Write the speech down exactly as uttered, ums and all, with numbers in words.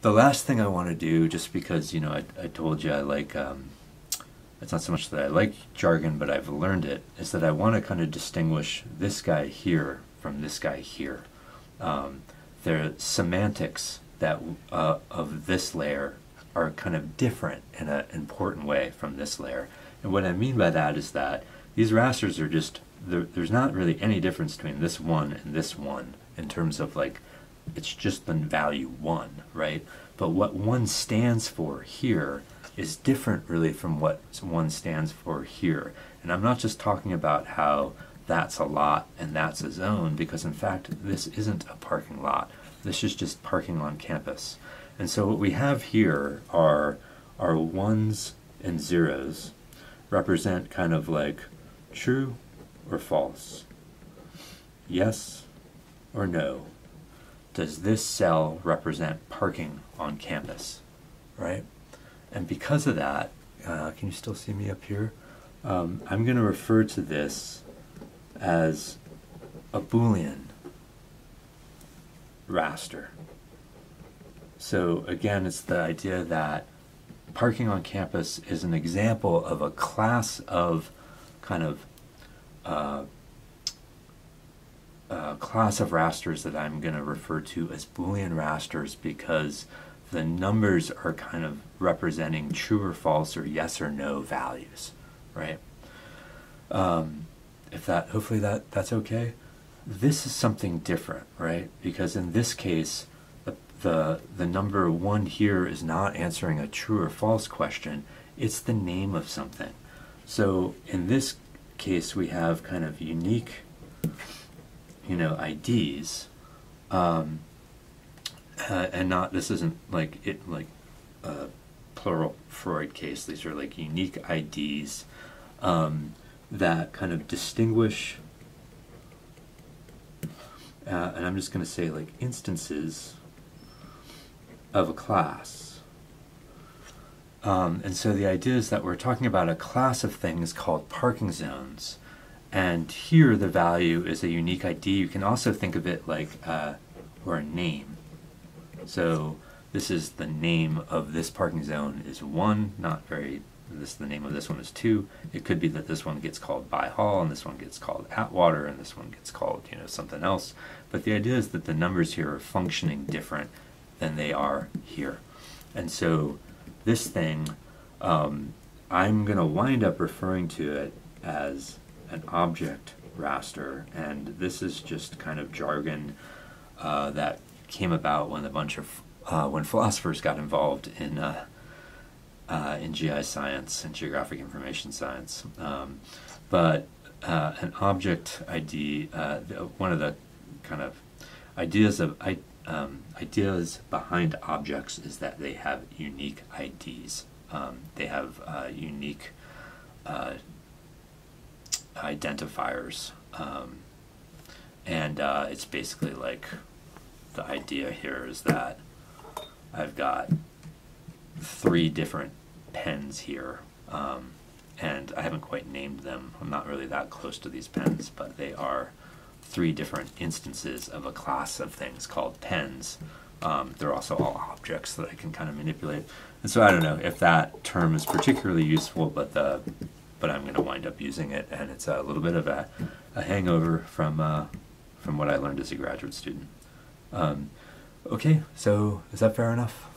the last thing I want to do, just because, you know, I, I told you I like, um, it's not so much that I like jargon, but I've learned it, is that I want to kind of distinguish this guy here from this guy here. Um, the semantics that uh, of this layer are kind of different in an important way from this layer. And what I mean by that is that these rasters are just, there, there's not really any difference between this one and this one in terms of like, it's just the value one, right? But what one stands for here is different really from what one stands for here. And I'm not just talking about how that's a lot and that's a zone, because in fact this isn't a parking lot. This is just parking on campus. And so what we have here are our ones and zeros represent kind of like true or false, yes or no. Does this cell represent parking on campus, right? And because of that, uh, can you still see me up here? Um, I'm going to refer to this as a Boolean raster. So again, it's the idea that parking on campus is an example of a class of kind of uh, a class of rasters that I'm going to refer to as Boolean rasters, because the numbers are kind of representing true or false or yes or no values, right? Um, if that, hopefully that that's okay. This is something different, right? Because in this case, the, the, the number one here is not answering a true or false question. It's the name of something. So in this case, we have kind of unique, you know, I Ds, um, uh, and not, this isn't like it like a plural Freud case. These are like unique I Ds um, that kind of distinguish, uh, and I'm just going to say like instances of a class. Um, and so the idea is that we're talking about a class of things called parking zones. And here the value is a unique I D. You can also think of it like, uh, or a name. So this is the name of this parking zone is one, not very, this the name of this one is two. It could be that this one gets called By Hall, and this one gets called Atwater, and this one gets called, you know, something else. But the idea is that the numbers here are functioning different than they are here. And so this thing, um, I'm going to wind up referring to it as an object raster, and this is just kind of jargon uh, that came about when a bunch of uh, when philosophers got involved in uh, uh, in G I science and geographic information science. Um, but uh, an object I D, uh, one of the kind of ideas of I, um, ideas behind objects is that they have unique I Ds. Um, they have uh, unique uh, identifiers, um, and uh, it's basically like the idea here is that I've got three different pens here, um, and I haven't quite named them. I'm not really that close to these pens, but they are three different instances of a class of things called pens. Um, they're also all objects that I can kind of manipulate. And so I don't know if that term is particularly useful, but the but I'm going to wind up using it, and it's a little bit of a, a hangover from uh, from what I learned as a graduate student. Um, okay, so is that fair enough?